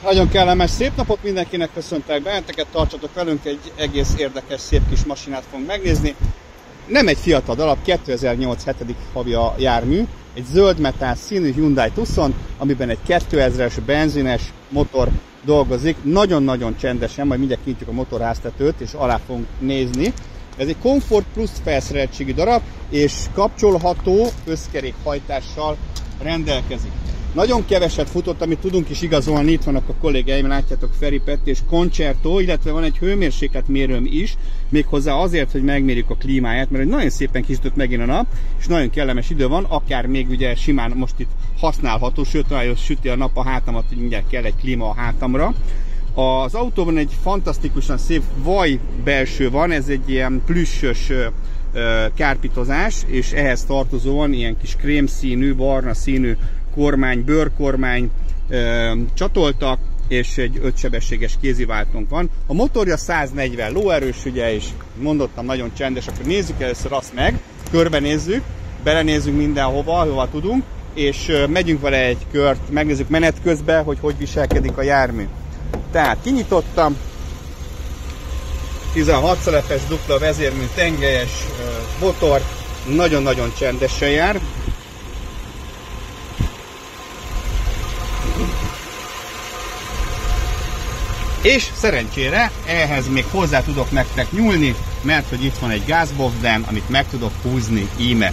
Nagyon kellemes szép napot mindenkinek, köszöntek benneteket, tartsatok velünk, egy egész érdekes, szép kis masinát fogunk megnézni. Nem egy fiatal darab, 2008 7. havja jármű, egy zöld metál színű Hyundai Tucson, amiben egy 2000-es benzines motor dolgozik. Nagyon-nagyon csendesen, majd mindjárt kinyitjuk a motorháztetőt és alá fogunk nézni. Ez egy Comfort Plus felszereltségű darab, és kapcsolható összkerékhajtással rendelkezik. Nagyon keveset futott, amit tudunk is igazolni, itt vannak a kollégáim, látjátok, Feri, Peti és Concerto, illetve van egy hőmérsékletmérőm is, méghozzá azért, hogy megmérjük a klímáját, mert nagyon szépen kisütött megint a nap, és nagyon kellemes idő van, akár még ugye simán most itt használható, sőt, nagyon süti a nap a hátamat, hogy mindjárt kell egy klíma a hátamra. Az autóban egy fantasztikusan szép vaj belső van, ez egy ilyen plüssös kárpitozás, és ehhez tartozóan ilyen kis krémszínű, barna színű kormány, bőrkormány csatoltak, és egy 5 sebességes kéziváltónk van. A motorja 140 lóerős, ugye, és mondottam, nagyon csendes, akkor nézzük először azt meg, körbenézzük, belenézzük mindenhova, ahova tudunk, és megyünk vele egy kört, megnézzük menet közben, hogy viselkedik a jármű. Tehát kinyitottam, 16 szelepes dupla vezérmű tengelyes motor, nagyon-nagyon csendesen jár. És szerencsére ehhez még hozzá tudok nektek nyúlni, mert hogy itt van egy gázbovdán, amit meg tudok húzni íme.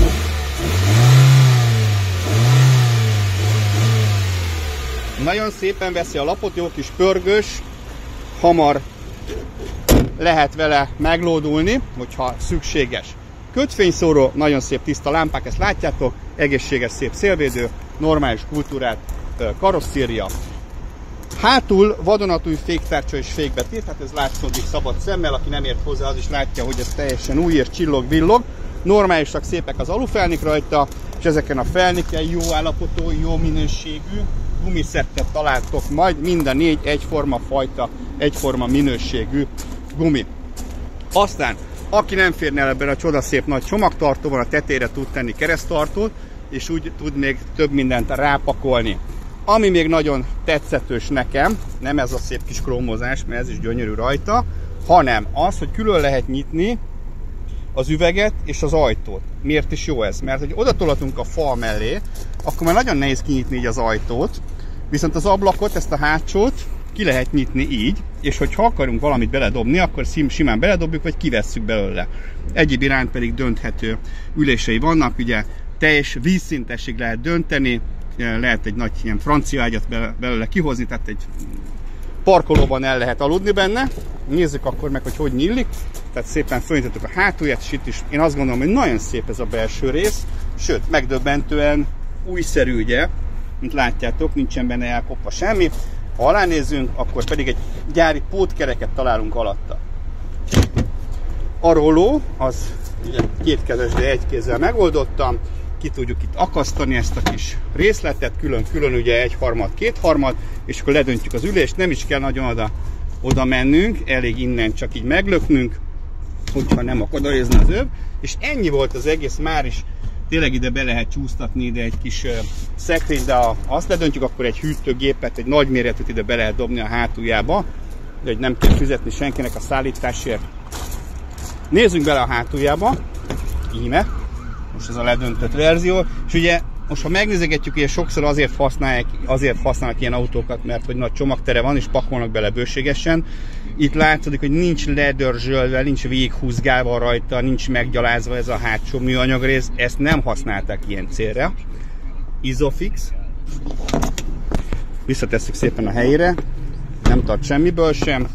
Nagyon szépen veszi a lapot, jó kis pörgős, hamar lehet vele meglódulni, hogyha szükséges. Kötfényszóró, nagyon szép tiszta lámpák, ezt látjátok, egészséges szép szélvédő, normális kultúrát, karosszéria. Hátul vadonatúj féktárcsa és fékbetét, hát ez látszódik szabad szemmel, aki nem ért hozzá, az is látja, hogy ez teljesen új és csillog-villog. Normálisak, szépek az alufelnik rajta, és ezeken a felniken jó állapotú, jó minőségű gumiszettet találtok majd, mind a 4 egyforma fajta, egyforma minőségű gumi. Aztán, aki nem férne el ebben a csodaszép nagy csomagtartóban, a tetejére tud tenni kereszttartót, és úgy tud még több mindent rápakolni. Ami még nagyon tetszetős nekem, nem ez a szép kis krómozás, mert ez is gyönyörű rajta, hanem az, hogy külön lehet nyitni az üveget és az ajtót. Miért is jó ez? Mert hogy oda tolatunk a fal mellé, akkor már nagyon nehéz kinyitni így az ajtót, viszont az ablakot, ezt a hátsót ki lehet nyitni így, és hogyha akarunk valamit beledobni, akkor simán beledobjuk, vagy kivesszük belőle. Egyéb iránt pedig dönthető ülései vannak, ugye teljes vízszintesig lehet dönteni, lehet egy nagy ilyen francia ágyat belőle kihozni, tehát egy parkolóban el lehet aludni benne. Nézzük akkor meg, hogy nyílik. Tehát szépen fölnyitottuk a hátulját, és itt is én azt gondolom, hogy nagyon szép ez a belső rész, sőt, megdöbbentően újszerű, ugye, mint látjátok, nincsen benne elkopva semmi. Ha alá nézzünk, akkor pedig egy gyári pótkereket találunk alatta. A rolló, az ugye kétkezes, de egy kézzel megoldottam. Ki tudjuk itt akasztani ezt a kis részletet, külön-külön ugye egyharmad, kétharmad, és akkor ledöntjük az ülést, nem is kell nagyon oda mennünk, elég innen csak így meglöknünk, hogyha nem akadályozna az öv, és ennyi volt az egész, már is tényleg ide be lehet csúsztatni ide egy kis szekrényt, de ha azt ledöntjük, akkor egy hűtőgépet, egy nagy méretűt ide be lehet dobni a hátuljába, de hogy nem kell fizetni senkinek a szállításért. Nézzünk bele a hátuljába, íme. Most ez a ledöntött verzió, és ugye most ha megnézegetjük, ugye sokszor azért használnak ilyen autókat, mert hogy nagy csomagtere van, és pakolnak bele bőségesen. Itt látszik, hogy nincs ledörzsölve, nincs végighúzgálva rajta, nincs meggyalázva ez a hátsó műanyagrész, ezt nem használták ilyen célra. Isofix. Visszatesszük szépen a helyére, nem tart semmiből sem.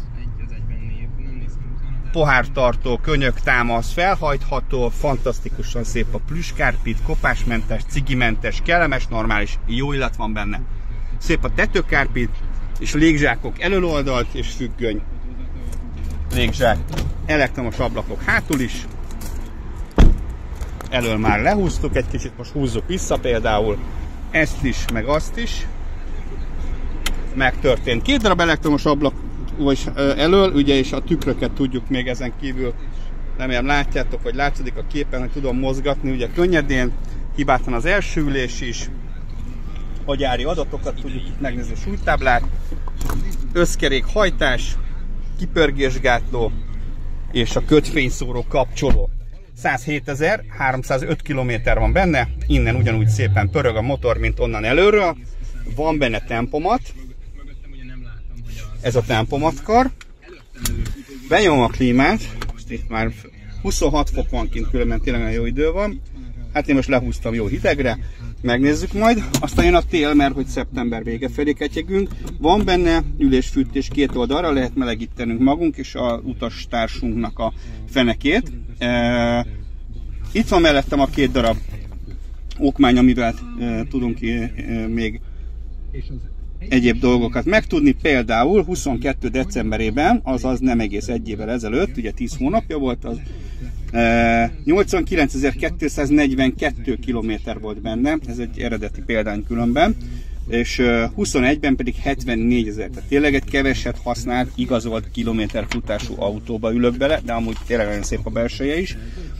Pohártartó, könyöktámasz, felhajtható, fantasztikusan szép a plüskárpit, kopásmentes, cigimentes, kellemes, normális, jó illat van benne. Szép a tetőkárpit, és légzsákok elöloldalt, és függöny légzsák. Elektromos ablakok hátul is. Elől már lehúztuk egy kicsit, most húzzuk vissza például ezt is, meg azt is. Megtörtént. 2 darab elektromos ablak vagy elől, ugye, és a tükröket tudjuk még ezen kívül, remélem látjátok, hogy látszik a képen, hogy tudom mozgatni, ugye könnyedén, hibátlan az első ülés is, a gyári adatokat tudjuk itt megnézni, a súlytáblát, összkerék hajtás, kipörgésgátló és a kötfényszóró kapcsoló. 107.305 km van benne, innen ugyanúgy szépen pörög a motor, mint onnan előről. Van benne tempomat, ez a tempomatkar. Benyomom a klímát, most itt már 26 fok van kint, különben tényleg nagyon jó idő van. Hát én most lehúztam jó hidegre, megnézzük majd. Aztán jön a tél, mert hogy szeptember vége felé ketyegünk. Van benne ülésfűtés két oldalra, lehet melegítenünk magunk és a utastársunknak a fenekét. Itt van mellettem a két darab okmány, amivel tudunk még egyéb dolgokat megtudni. Például 22. decemberében, azaz nem egész egy évvel ezelőtt, ugye 10 hónapja volt, az 89.242 km volt benne, ez egy eredeti példány különben, és 21-ben pedig 74.000, tehát tényleg egy keveset használt, igazolt kilométerfutású autóba ülök bele, de amúgy tényleg nagyon szép a belseje is.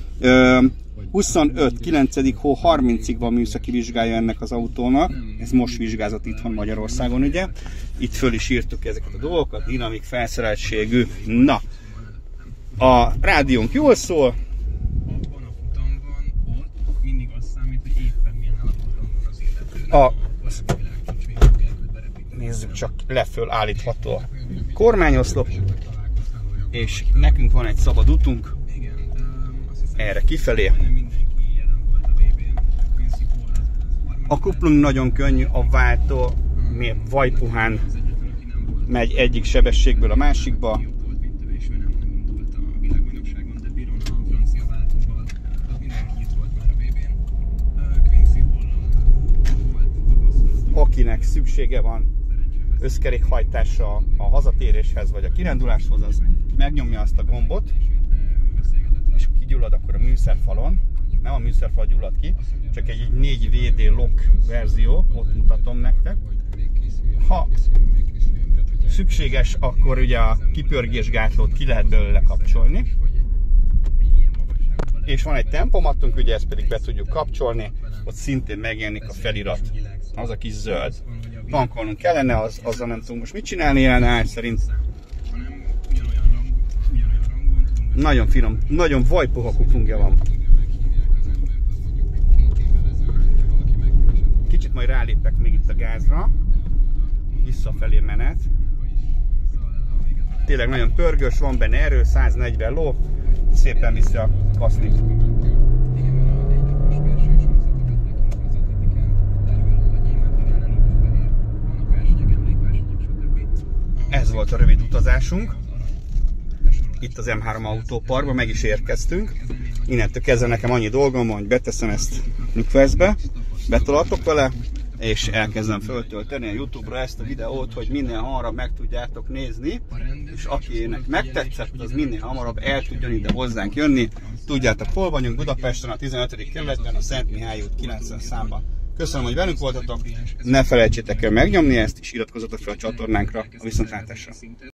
25. 9. hó 30-ig van műszaki vizsgája ennek az autónak, ez most vizsgázott itthon Magyarországon, ugye. Itt föl is írtuk ezeket a dolgokat, dinamik, felszereltségű. Na, a rádiónk jól szól. Nézzük csak, leföl állítható a kormányoszlop, és nekünk van egy szabad utunk, erre kifelé. A kuplung nagyon könnyű, a váltó vajpuhán megy egyik sebességből a másikba. Akinek szüksége van összkerékhajtásra a hazatéréshez vagy a kiránduláshoz, az megnyomja azt a gombot, és kigyullad akkor a műszerfalon. Nem a műszerfal gyullad ki, csak egy 4 VD lock verzió, ott mutatom nektek. Ha szükséges, akkor ugye a kipörgésgátlót ki lehet belőle kapcsolni. És van egy tempomatunk, ugye ezt pedig be tudjuk kapcsolni, ott szintén megjelenik a felirat, az a kis zöld. Tankolnunk kellene, azzal nem tudunk most mit csinálni jelenleg szerint. Nagyon finom, nagyon vajpuha kuplungja van. Kicsit majd rálépek még itt a gázra, visszafelé menet. Tényleg nagyon pörgős, van benne erő, 140 ló, szépen viszi a kasznit. Ez volt a rövid utazásunk. Itt az M3 autóparkban meg is érkeztünk. Innentől kezdve nekem annyi dolgom van, hogy beteszem ezt lükveszbe, betolatok vele, és elkezdem föltölteni a YouTube-ra ezt a videót, hogy minél hamarabb meg tudjátok nézni, és akinek megtetszett, az minél hamarabb el tudjon ide hozzánk jönni. Tudjátok, hol vagyunk? Budapesten, a 15. kerületben, a Szent Mihály út 90 számban. Köszönöm, hogy velünk voltatok, ne felejtsétek el megnyomni ezt, és iratkozzatok fel a csatornánkra. A viszontlátásra!